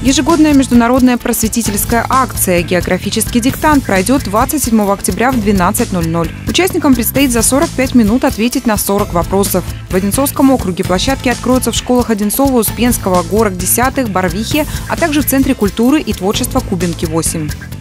Ежегодная международная просветительская акция «Географический диктант» пройдет 27 октября в 12:00. Участникам предстоит за 45 минут ответить на 40 вопросов. В Одинцовском округе площадки откроются в школах Одинцова, Успенского, Горок 10, Барвихи, а также в Центре культуры и творчества Кубинки 8.